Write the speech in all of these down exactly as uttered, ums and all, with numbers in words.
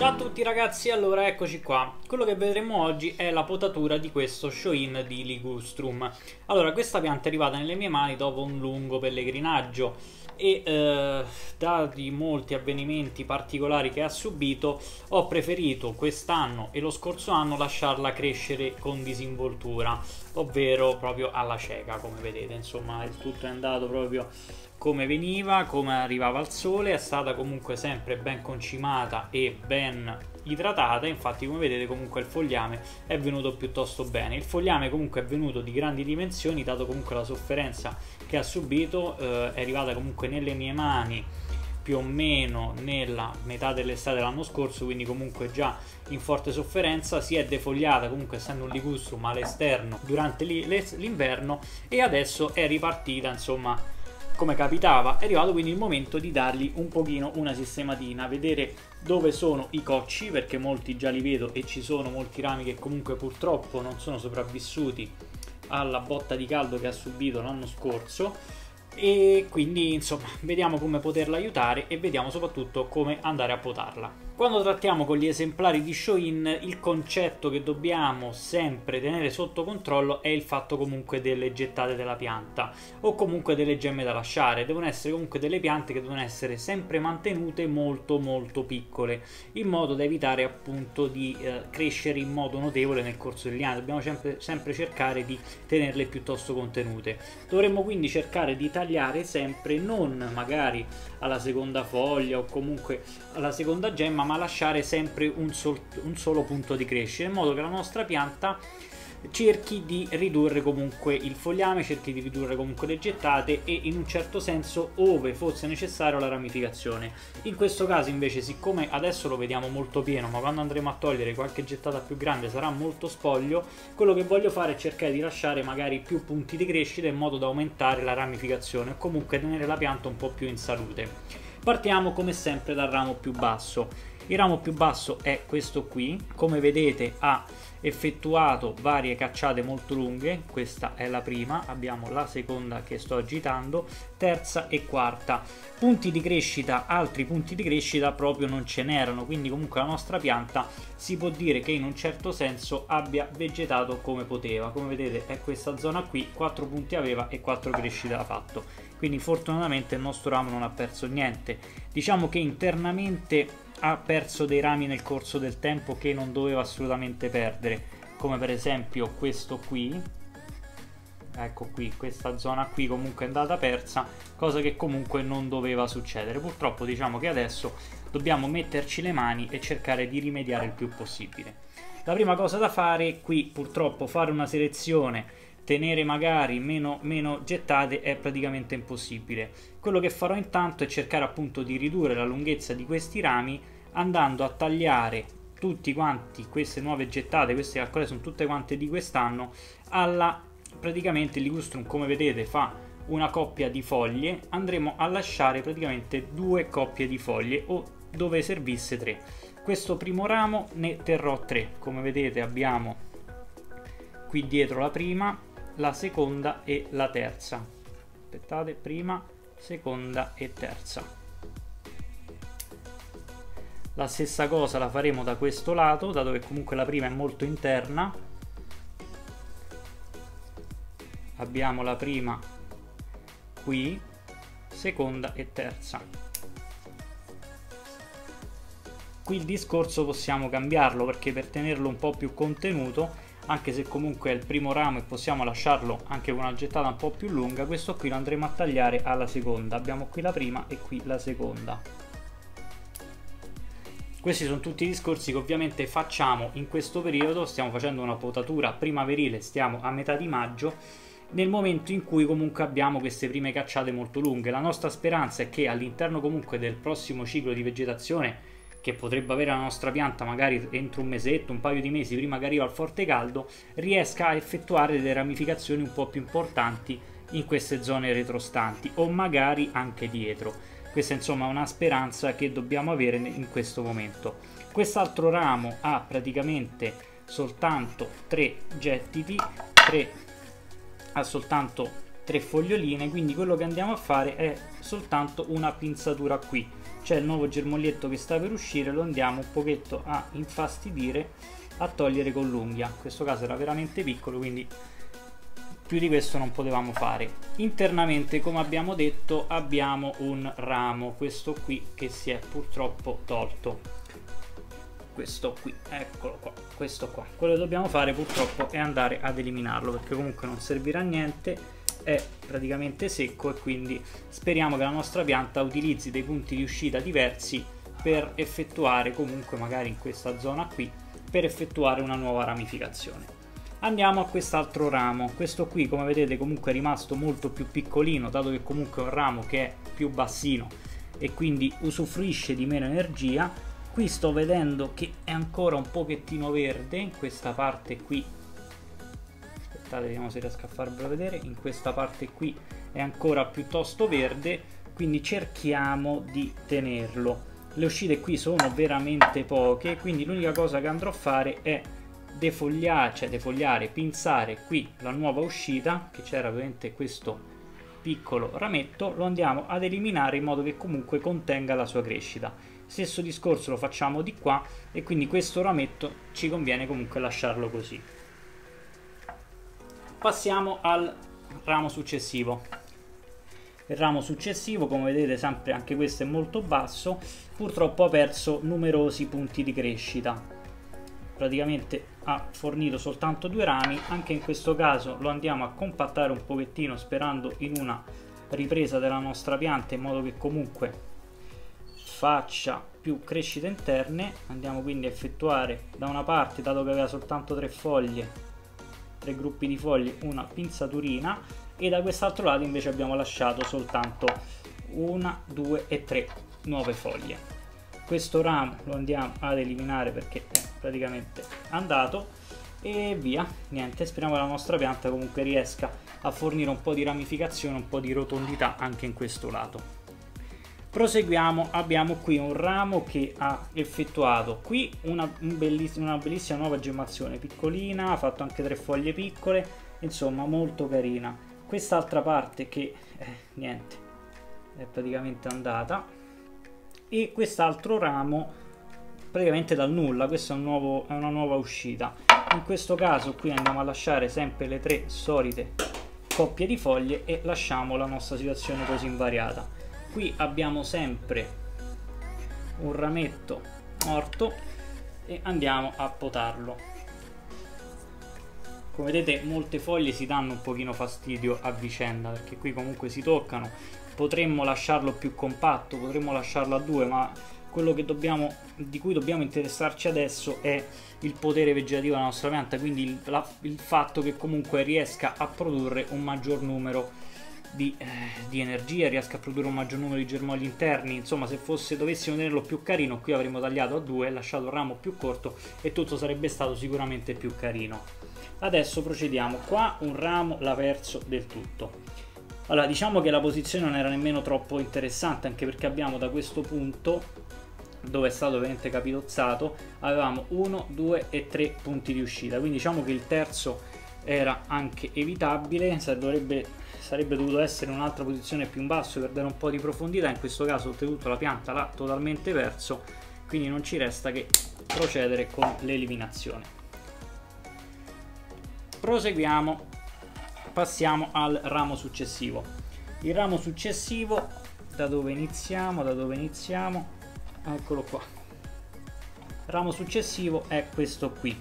Ciao a tutti ragazzi, allora eccoci qua. Quello che vedremo oggi è la potatura di questo Shoin di Ligustrum. Allora, questa pianta è arrivata nelle mie mani dopo un lungo pellegrinaggio e eh, dati molti avvenimenti particolari che ha subito, ho preferito quest'anno e lo scorso anno lasciarla crescere con disinvoltura, ovvero proprio alla cieca, come vedete. Insomma, il tutto è andato proprio come veniva, come arrivava al sole, è stata comunque sempre ben concimata e ben idratata. Infatti, come vedete, comunque il fogliame è venuto piuttosto bene. Il fogliame comunque è venuto di grandi dimensioni, dato comunque la sofferenza che ha subito. Eh, è arrivata comunque nelle mie mani più o meno nella metà dell'estate dell'anno scorso, quindi comunque già in forte sofferenza. Si è defogliata comunque, essendo un ligustrum, all'esterno durante l'inverno, e adesso è ripartita, insomma, come capitava. È arrivato quindi il momento di dargli un pochino una sistematina, vedere dove sono i cocci, perché molti già li vedo e ci sono molti rami che comunque purtroppo non sono sopravvissuti alla botta di caldo che ha subito l'anno scorso, e quindi insomma vediamo come poterla aiutare e vediamo soprattutto come andare a potarla. Quando trattiamo con gli esemplari di Shoin, il concetto che dobbiamo sempre tenere sotto controllo è il fatto comunque delle gettate della pianta, o comunque delle gemme da lasciare. Devono essere comunque delle piante che devono essere sempre mantenute molto molto piccole, in modo da evitare appunto di eh, crescere in modo notevole nel corso degli anni. Dobbiamo sempre, sempre cercare di tenerle piuttosto contenute. Dovremmo quindi cercare di tagliare sempre, non magari alla seconda foglia o comunque alla seconda gemma, ma lasciare sempre un, sol un solo punto di crescita, in modo che la nostra pianta cerchi di ridurre comunque il fogliame, cerchi di ridurre comunque le gettate e in un certo senso, ove fosse necessario, la ramificazione. In questo caso invece, siccome adesso lo vediamo molto pieno, ma quando andremo a togliere qualche gettata più grande sarà molto spoglio, quello che voglio fare è cercare di lasciare magari più punti di crescita, in modo da aumentare la ramificazione o comunque tenere la pianta un po' più in salute. Partiamo come sempre dal ramo più basso. Il ramo più basso è questo qui, come vedete ha effettuato varie cacciate molto lunghe. Questa è la prima, abbiamo la seconda che sto agitando, terza e quarta. Punti di crescita, altri punti di crescita proprio non ce n'erano, quindi comunque la nostra pianta si può dire che in un certo senso abbia vegetato come poteva. Come vedete è questa zona qui, quattro punti aveva e quattro crescite ha fatto, quindi fortunatamente il nostro ramo non ha perso niente. Diciamo che internamente ha perso dei rami nel corso del tempo che non doveva assolutamente perdere, come per esempio questo qui, ecco qui, questa zona qui comunque è andata persa, cosa che comunque non doveva succedere. Purtroppo diciamo che adesso dobbiamo metterci le mani e cercare di rimediare il più possibile. La prima cosa da fare qui, purtroppo, fare una selezione, tenere magari meno, meno gettate è praticamente impossibile. Quello che farò intanto è cercare appunto di ridurre la lunghezza di questi rami, andando a tagliare tutti quanti queste nuove gettate. Queste calcolate sono tutte quante di quest'anno. Alla praticamente il ligustrum, come vedete, fa una coppia di foglie, andremo a lasciare praticamente due coppie di foglie, o dove servisse tre. Questo primo ramo ne terrò tre, come vedete abbiamo qui dietro la prima, la seconda e la terza. Aspettate, prima, seconda e terza. La stessa cosa la faremo da questo lato, dato che comunque la prima è molto interna. Abbiamo la prima qui, seconda e terza. Qui il discorso possiamo cambiarlo, perché per tenerlo un po' più contenuto, anche se comunque è il primo ramo e possiamo lasciarlo anche con una gettata un po' più lunga, questo qui lo andremo a tagliare alla seconda. Abbiamo qui la prima e qui la seconda. Questi sono tutti i discorsi che ovviamente facciamo in questo periodo. Stiamo facendo una potatura primaverile, stiamo a metà di maggio, nel momento in cui comunque abbiamo queste prime cacciate molto lunghe. La nostra speranza è che all'interno comunque del prossimo ciclo di vegetazione, che potrebbe avere la nostra pianta magari entro un mesetto, un paio di mesi prima che arriva il forte caldo, riesca a effettuare delle ramificazioni un po' più importanti in queste zone retrostanti, o magari anche dietro. Questa insomma è una speranza che dobbiamo avere in questo momento. Quest'altro ramo ha praticamente soltanto tre gettiti, tre, ha soltanto tre foglioline, quindi quello che andiamo a fare è soltanto una pinzatura qui. c'è il nuovo germoglietto che sta per uscire, lo andiamo un pochetto a infastidire, a togliere con l'unghia. In questo caso era veramente piccolo, quindi più di questo non potevamo fare. Internamente, come abbiamo detto, abbiamo un ramo, questo qui, che si è purtroppo tolto. Questo qui, eccolo qua, questo qua. Quello che dobbiamo fare purtroppo è andare ad eliminarlo, perché comunque non servirà a niente, è praticamente secco, e quindi speriamo che la nostra pianta utilizzi dei punti di uscita diversi per effettuare, comunque magari in questa zona qui, per effettuare una nuova ramificazione. Andiamo a quest'altro ramo. Questo qui, come vedete, comunque è rimasto molto più piccolino, dato che comunque è un ramo che è più bassino e quindi usufruisce di meno energia. Qui sto vedendo che è ancora un pochettino verde in questa parte qui. Aspettate, vediamo se riesco a farvelo vedere. In questa parte qui è ancora piuttosto verde, quindi cerchiamo di tenerlo. Le uscite qui sono veramente poche, quindi l'unica cosa che andrò a fare è defogliare, cioè defogliare, pinzare qui la nuova uscita, che c'era ovviamente questo piccolo rametto, lo andiamo ad eliminare in modo che comunque contenga la sua crescita. Stesso discorso lo facciamo di qua, e quindi questo rametto ci conviene comunque lasciarlo così. Passiamo al ramo successivo. Il ramo successivo, come vedete, sempre anche questo è molto basso, purtroppo ha perso numerosi punti di crescita. Praticamente ha fornito soltanto due rami. Anche in questo caso lo andiamo a compattare un pochettino, sperando in una ripresa della nostra pianta, in modo che comunque faccia più crescite interne. Andiamo quindi a effettuare da una parte, dato che aveva soltanto tre foglie, tre gruppi di foglie, una pinzaturina, e da quest'altro lato invece abbiamo lasciato soltanto una, due e tre nuove foglie. Questo ramo lo andiamo ad eliminare perché è praticamente andato, e via. Niente, speriamo che la nostra pianta comunque riesca a fornire un po' di ramificazione, un po' di rotondità anche in questo lato. Proseguiamo. Abbiamo qui un ramo che ha effettuato qui una, un bellissima, una bellissima nuova gemmazione, piccolina, ha fatto anche tre foglie piccole, insomma molto carina. Quest'altra parte che eh, niente, è praticamente andata, e quest'altro ramo praticamente dal nulla. Questa è, un nuovo, è una nuova uscita. In questo caso qui andiamo a lasciare sempre le tre solite coppie di foglie e lasciamo la nostra situazione così invariata. Qui abbiamo sempre un rametto morto e andiamo a potarlo. Come vedete, molte foglie si danno un pochino fastidio a vicenda, perché qui comunque si toccano. Potremmo lasciarlo più compatto, potremmo lasciarlo a due, ma quello che dobbiamo, di cui dobbiamo interessarci adesso è il potere vegetativo della nostra pianta, quindi il, la, il fatto che comunque riesca a produrre un maggior numero di, eh, di energia, riesca a produrre un maggior numero di germogli interni. Insomma, se fosse, dovessimo tenerlo più carino, qui avremmo tagliato a due, lasciato il ramo più corto e tutto sarebbe stato sicuramente più carino. Adesso procediamo. Qua un ramo l'ha perso del tutto. Allora, diciamo che la posizione non era nemmeno troppo interessante, anche perché abbiamo da questo punto, dove è stato ovviamente capitozzato, avevamo uno, due e tre punti di uscita, quindi diciamo che il terzo era anche evitabile. Sarebbe, sarebbe dovuto essere in un'altra posizione più in basso per dare un po' di profondità. In questo caso oltretutto la pianta l'ha totalmente perso, quindi non ci resta che procedere con l'eliminazione. Proseguiamo. Passiamo al ramo successivo. Il ramo successivo, da dove iniziamo? Da dove iniziamo? Eccolo qua. Il ramo successivo è questo qui.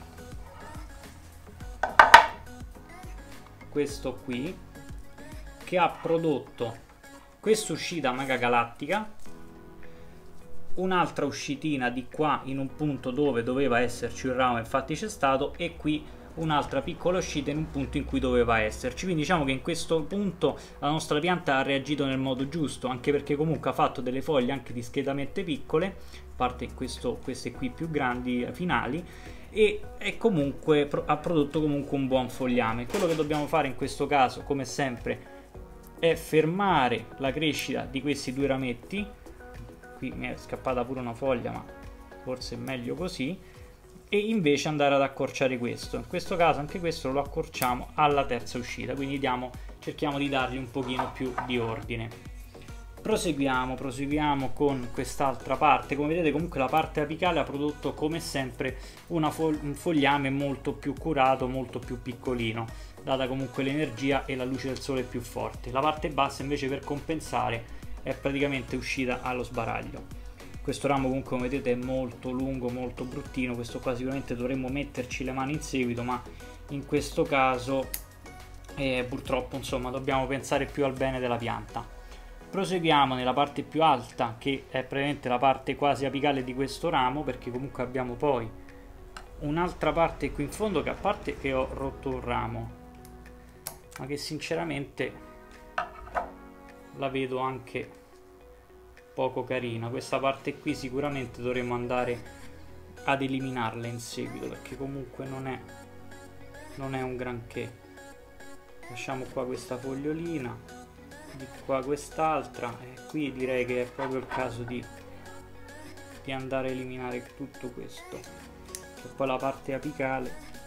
Questo qui, che ha prodotto questa uscita mega galattica, un'altra uscitina di qua in un punto dove doveva esserci il ramo, infatti c'è stato, e qui un'altra piccola uscita in un punto in cui doveva esserci. Quindi diciamo che in questo punto la nostra pianta ha reagito nel modo giusto, anche perché comunque ha fatto delle foglie anche discretamente piccole, a parte questo, queste qui più grandi finali, e è comunque ha prodotto comunque un buon fogliame. Quello che dobbiamo fare in questo caso, come sempre, è fermare la crescita di questi due rametti. Qui mi è scappata pure una foglia, ma forse è meglio così, e invece andare ad accorciare questo. In questo caso anche questo lo accorciamo alla terza uscita, quindi diamo, cerchiamo di dargli un pochino più di ordine. Proseguiamo, proseguiamo con quest'altra parte. Come vedete comunque la parte apicale ha prodotto come sempre una fo un fogliame molto più curato, molto più piccolino, data comunque l'energia e la luce del sole più forte. La parte bassa invece, per compensare, è praticamente uscita allo sbaraglio. Questo ramo comunque, come vedete, è molto lungo, molto bruttino. Questo qua sicuramente dovremmo metterci le mani in seguito, ma in questo caso eh, purtroppo insomma dobbiamo pensare più al bene della pianta. Proseguiamo nella parte più alta, che è praticamente la parte quasi apicale di questo ramo, perché comunque abbiamo poi un'altra parte qui in fondo, che a parte che ho rotto un ramo, ma che sinceramente la vedo anche poco carina. Questa parte qui sicuramente dovremo andare ad eliminarla in seguito, perché comunque non è, non è un granché. Lasciamo qua questa fogliolina, di qua quest'altra, e qui direi che è proprio il caso di, di andare a eliminare tutto questo, e poi la parte apicale,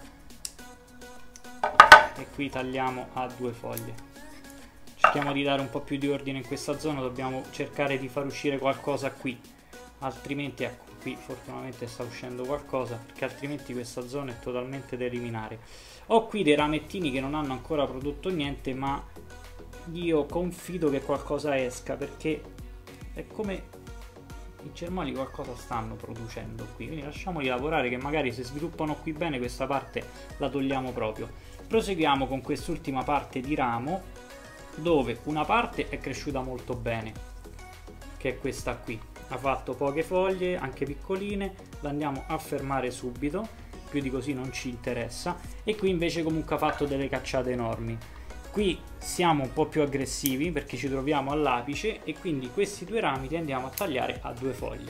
e qui tagliamo a due foglie. Cerchiamo di dare un po' più di ordine in questa zona, dobbiamo cercare di far uscire qualcosa qui, altrimenti ecco, qui fortunatamente sta uscendo qualcosa, perché altrimenti questa zona è totalmente da eliminare. Ho qui dei ramettini che non hanno ancora prodotto niente, ma io confido che qualcosa esca, perché è come i germogli qualcosa stanno producendo qui, quindi lasciamoli lavorare, che magari se sviluppano qui bene questa parte la togliamo proprio. Proseguiamo con quest'ultima parte di ramo, dove una parte è cresciuta molto bene, che è questa qui, ha fatto poche foglie, anche piccoline, la andiamo a fermare subito, più di così non ci interessa, e qui invece comunque ha fatto delle cacciate enormi. Qui siamo un po' più aggressivi perché ci troviamo all'apice, e quindi questi due rami li andiamo a tagliare a due foglie.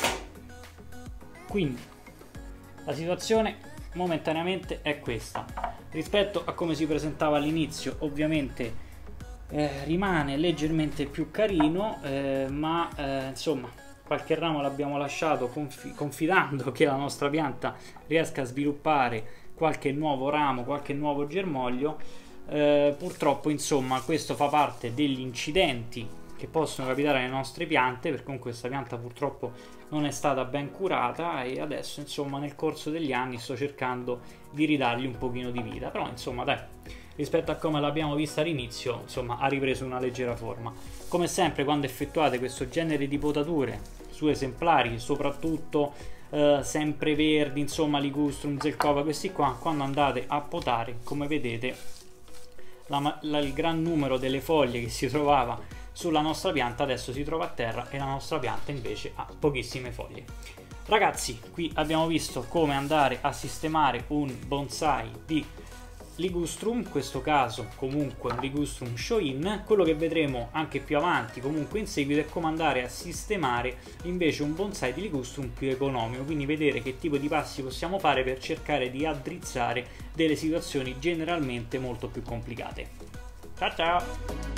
Quindi la situazione momentaneamente è questa. Rispetto a come si presentava all'inizio, ovviamente eh, rimane leggermente più carino, eh, ma eh, insomma qualche ramo l'abbiamo lasciato confi confidando che la nostra pianta riesca a sviluppare qualche nuovo ramo, qualche nuovo germoglio. Uh, purtroppo insomma questo fa parte degli incidenti che possono capitare alle nostre piante, perché comunque questa pianta purtroppo non è stata ben curata, e adesso insomma nel corso degli anni sto cercando di ridargli un pochino di vita, però insomma dai, rispetto a come l'abbiamo vista all'inizio insomma ha ripreso una leggera forma. Come sempre quando effettuate questo genere di potature su esemplari, soprattutto uh, sempre verdi, insomma Ligustrum, Zelkova, questi qua, quando andate a potare, come vedete La, la, il gran numero delle foglie che si trovava sulla nostra pianta adesso si trova a terra, e la nostra pianta invece ha pochissime foglie. Ragazzi, qui abbiamo visto come andare a sistemare un bonsai di Ligustrum, in questo caso comunque un Ligustrum Shoin. Quello che vedremo anche più avanti, comunque in seguito, è come andare a sistemare invece un bonsai di Ligustrum più economico, quindi vedere che tipo di passi possiamo fare per cercare di addrizzare delle situazioni generalmente molto più complicate. Ciao ciao!